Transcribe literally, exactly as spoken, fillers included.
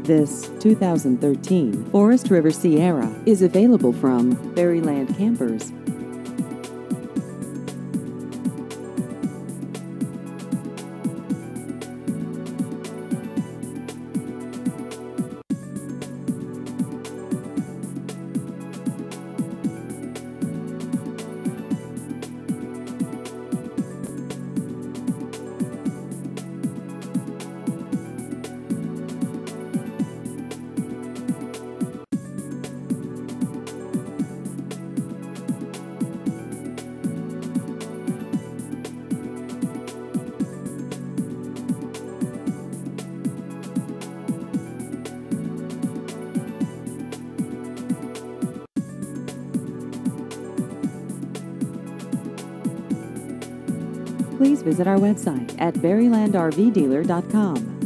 This two thousand thirteen Forest River Sierra is available from Berryland Campers. Please visit our website at berryland r v dealer dot com.